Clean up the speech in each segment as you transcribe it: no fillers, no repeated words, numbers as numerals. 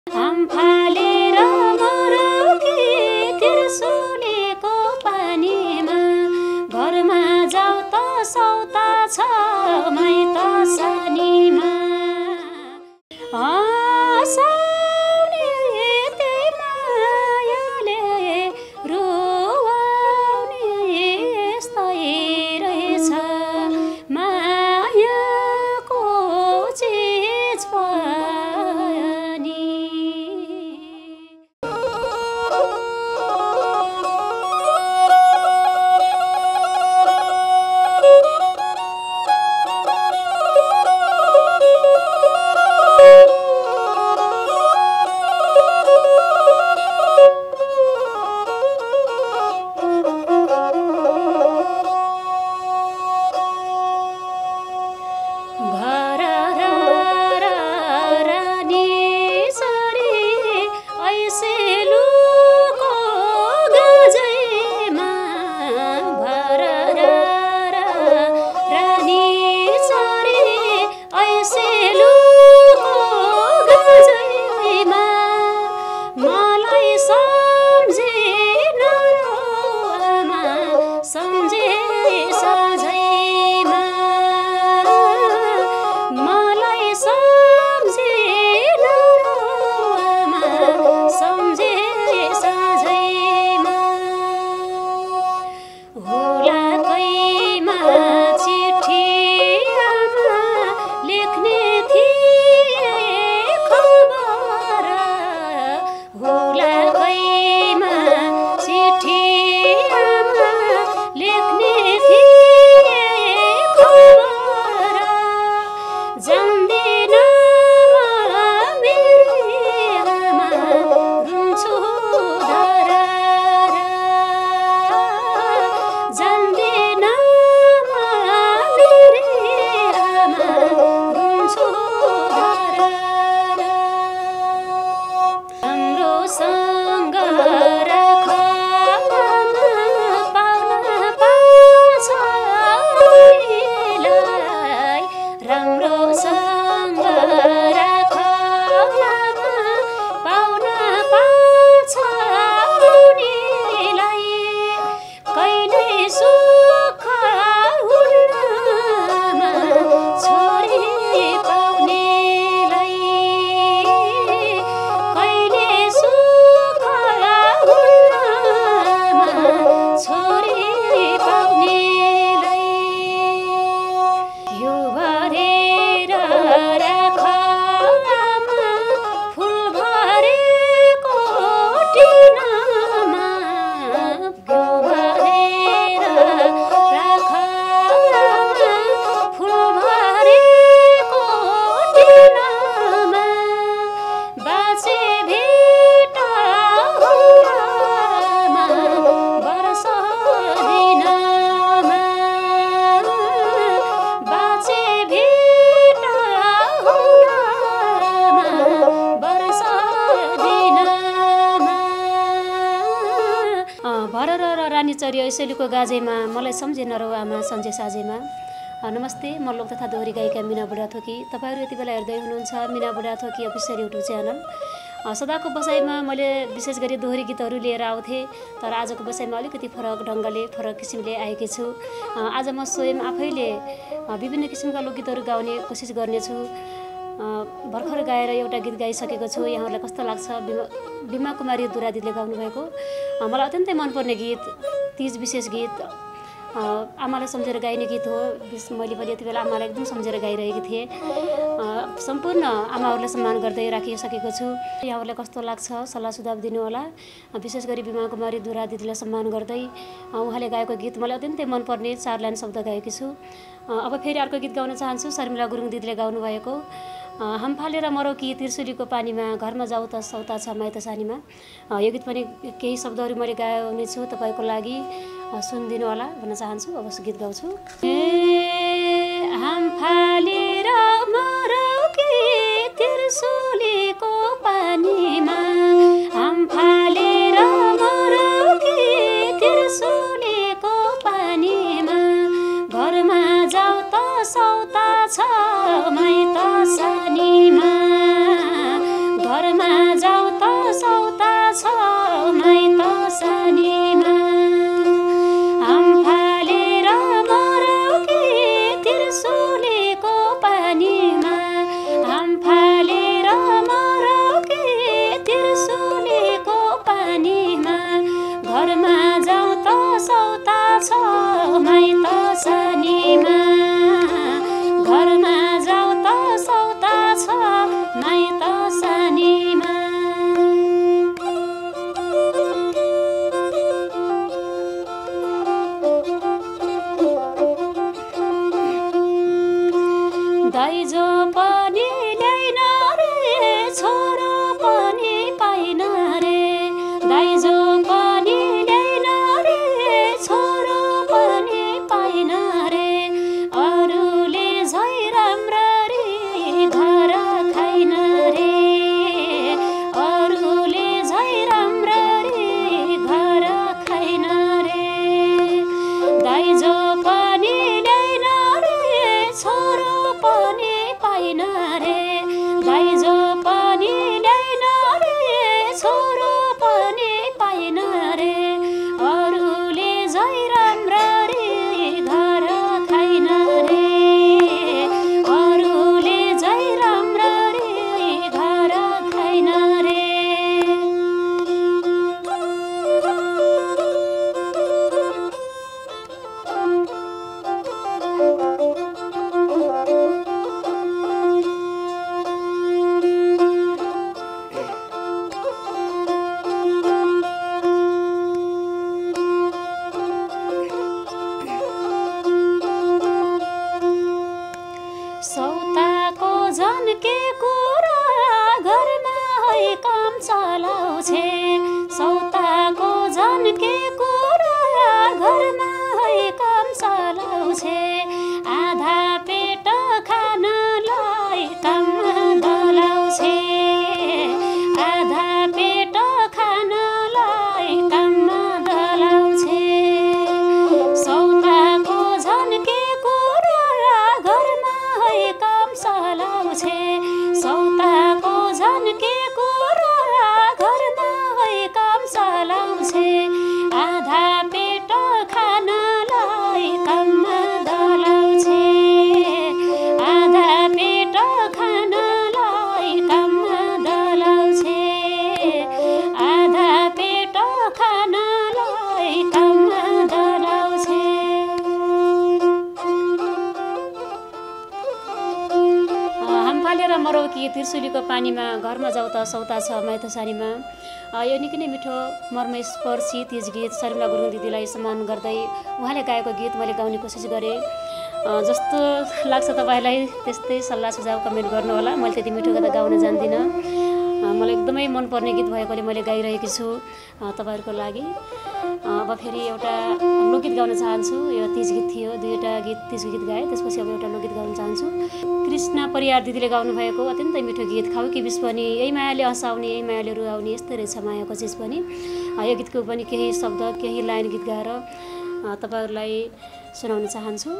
हम फालेर मरौ कि त्रिशुलीको पानीमा, घरमा जाऊ त सौता छ माइत सानीमा। आसाउने त्यही मायाले रुवाउने यस्तै रहेछ, मायाको चिज पनि। चरी ऐसेलीको गाजेमा मलाई सम्झे नरौ आमा सन्जे साजेमा। नमस्ते, म लोक तथा दोहोरी गायिका मिना बुढाथोकी। तपाईँहरू यति बेला हेर्दै हुनुहुन्छ Mina Budhathoki official YouTube channel. सदाको बसाइमा मैले विशेष गरी दोहोरी गीतहरू लिएर आउँथेँ, तर आजको बसाइमा अलिकति फरक ढङ्गले फरक किसिमले आएकी छु। आज म स्वयं आफैले विभिन्न किसिमका लोकगीतहरू गाउने कोसिस गर्नेछु। भर्खर गाएर एउटा गीत गाइसकेको छु। यहाँहरूलाई कस्तो लाग्छ? बिमा कुमारी दुरादिदीले गाउनुभएको मलाई अत्यन्तै मनपर्ने गीत, तीज विशेष गीत, आमालाई सम्झेर गाइने गीत हो। मैले पनि यति बेला आमालाई एकदम सम्झेर गाइरहेकी थिएँ। सम्पूर्ण आमाहरूलाई सम्मान गर्दै राखिसकेको छु। यहाँहरूलाई कस्तो लाग्छ सल्लाह सुझाव दिनुहोला। विशेष गरी बिमा कुमारी दुरा दिदीलाई सम्मान गर्दै उहाँले गाएको गीत मलाई अत्यन्तै मनपर्ने 4 लाइन शब्द गाएकी छु। अब फेरि अर्को गीत गाउन चाहन्छु, शर्मिला गुरुङ दिदीले गाउनुभएको हम फालेर मरौ कि त्रिशुलीको पानीमा, घरमा जाऊ त सौता छ माइत सानीमा। यो गीत पनि केही शब्दहरू मैले गाउने छु, तपाईँको लागि सुनिदिनु होला भन्न चाहन्छु। अब गीत गाउँछु। हम फालेर मरौ कि त्रिशुलीको पानीमा, हम फालेर मरौ कि त्रिशुलीको पानीमा, घरमा जाऊ त सौता छ माइत सानीमा, घरमा सानीमा हाम फालेर मरौ कि त्रिशुलीको पानीमा हाम फालेर मरौ कि त्रिशुलीको पानीमा घरमा जाउँ त सौता छ माइत सानीमा घरमा जाउँ त सौता छ माइत सानीमा दाइजो पनि ल्याइन रे छोरो पनि पाइन रे दाइजो पनि ल्याइन रे छोरो पनि पाइन रे अरूले झै राम्ररी घर खाइन रे अरूले झै राम्ररी घर खाइन रे दाइजो पनि ल्याइन रे छोरो पनि पाइन रे दाइजो पनि ल्याइन रे छोरो पनि पाइन रे अरूले झै राम्ररी घर खाइन रे अरूले झै राम्ररी घर खाइन रे सौताको झन् के कुरा घरमा है काम चलाउँछे सौताको झन् के कुरा घरमा है काम चलाउँछे आधा पेट खानलाई काममा डलाउँछे आधा पेट खानलाई काममा डलाउँछे सौताको झन् के कुरा घरमा है काम चलाउँछे सौताको झन् के कुरा घरमा है काम चलाउँछे आधा पेट खानलाई काममा डलाउँछे आधा पेट खानलाई काममा डलाउँछे आधा पेट खानलाई काममा डलाउँछे हाम फालेर मरौ कि त्रिशुलीको पानीमा घरमा जाउँ त सौता छ माइत सानीमा यो निकै नै मिठो मर्मस्पर्शी तीज गीत शर्मिला गुरुङ दिदीलाई सम्मान गर्दै उहाँले गाएको गीत मैले गाउने कोसिस गरेँ जस्तो लाग्छ तपाईँलाई त्यस्तै सल्लाह सुझाव कमेन्ट गर्नुहोला मैले त्यति मिठो गीत गाउन जान्दिनँ मलाई एकदमै मनपर्ने गीत भएकोले मैले गाइरहेकी छु तपाईँहरूको लागि अब फेरि एउटा लोकगीत गाउन चाहन्छु यो तीज गीत थियो दुईवटा गीत तीज गीत गाएँ त्यसपछि अब एउटा लोकगीत गाउन चाहन्छु कृष्ण परियार दिदीले गाउनुभएको अत्यन्तै मिठो गीत खाऊ कि बिस पनि यही मायाले हँसाउने यही मायाले रुवाउने यस्तै रहेछ मायाको चिज पनि यो गीतको पनि केही शब्द केही लाइन गीत गाएर तपाईँहरूलाई सुनाउन चाहन्छु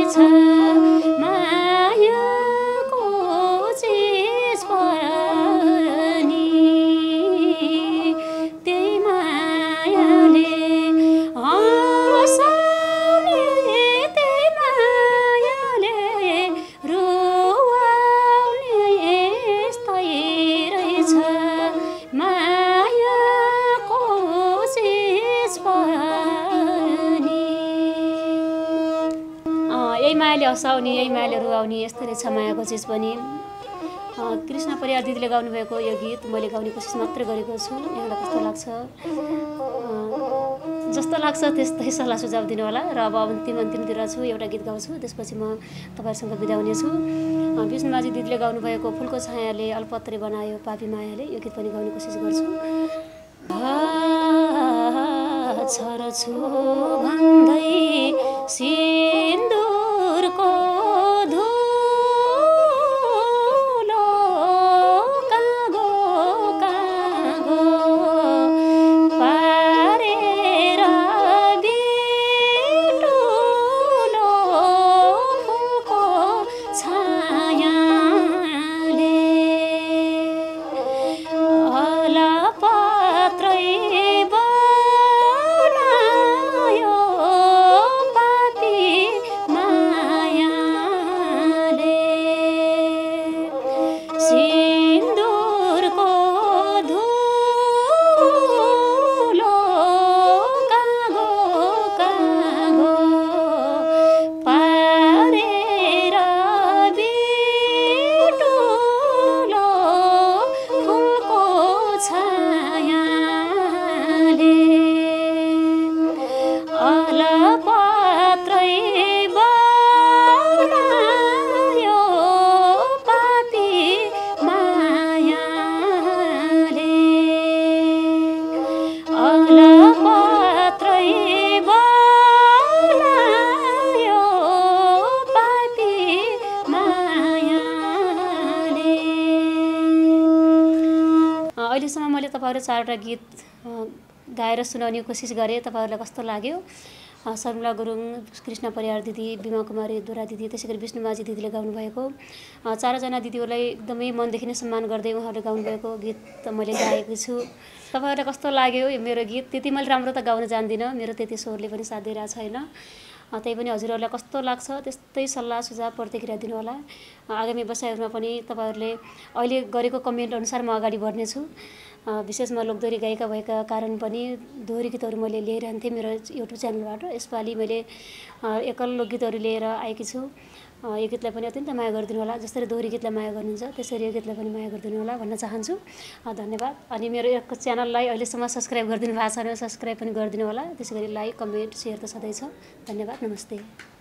रहेछ मायाको चिज पनि त्यही मायाले हँसाउने त्यही मायाले रुवाउने यस्तै रहेछ मायाको चिज पनि यही मायाले हँसाउने यही मायाले रुवाउने यस्तै रहेछ मायाको चिज पनि। कृष्ण परियार दिदीले गाउनुभएको यो गीत मैले गाउने कोसिस मात्रै गरेको छु। यहाँलाई कस्तो लाग्छ जस्तो लाग्छ त्यस्तै सल्लाह सुझाव दिनु होला। र अब अन्तिमतिर छु, एउटा गीत गाउँछु, त्यसपछि म तपाईँहरूसँग बिदा हुनेछु। विष्णुमाझी दिदीले गाउनुभएको फुलको छायाले अल्पत्रे बनायो पापी मायाले यो गीत पनि गाउने कोसिस गर्छु। छर्छु भन्दै सिन्दुरको धुलो कागो कागो पारेर बिटुलो फुलको छायाले अलपत्रै बनायो पापी मायाले सिन्दुरको धुलो कागो कागो पारेर बिटुलो फुलको छायाले अलपत्रै बनायो पापी मायाले अलपत्रै बनायो पापी मायाले। अहिलेसम्म मैले तपाईँहरू 4वटा गीत गाएर सुनाउने कोसिस गरेँ। तपाईँहरूलाई कस्तो लाग्यो? शर्मिला गुरुङ, कृष्ण परियार दिदी, बिमा कुमारी दुरा दिदी, त्यसै गरी विष्णुमाझी दिदीले गाउनुभएको 4जना दिदीहरूलाई एकदमै मनदेखि नै सम्मान गर्दै उहाँहरूले गाउनुभएको गीत त मैले गाएको छु। तपाईँहरूलाई कस्तो लाग्यो यो मेरो गीत? त्यति मैले राम्रो त गाउन जान्दिनँ, मेरो त्यति स्वरले पनि साथ दिइरहेको छैन। त्यही पनि हजुरहरूलाई कस्तो लाग्छ त्यस्तै सल्लाह सुझाव प्रतिक्रिया दिनु होला। आगामी बसाइहरूमा पनि तपाईँहरूले अहिले गरेको कमेन्ट अनुसार म अगाडि बढ्नेछु। विशेष म लोकदोहोरी गायिका भएका कारण पनि दोहोरी गीतहरू मैले लिइरहन्थेँ मेरो युट्युब च्यानलबाट। यसपालि मैले एकल लोकगीतहरू लिएर आएकी छु। यो गीतलाई पनि अत्यन्त माया गरिदिनु होला। जसरी दोहोरी गीतलाई माया गर्नुहुन्छ त्यसरी यो गीतलाई पनि माया गरिदिनु होला भन्न चाहन्छु। धन्यवाद। अनि मेरो एक च्यानललाई अहिलेसम्म सब्सक्राइब गरिदिनु भएको छ भने सब्सक्राइब पनि गरिदिनु होला। त्यसै गरी लाइक कमेन्ट सेयर त सधैँ छ। धन्यवाद, नमस्ते।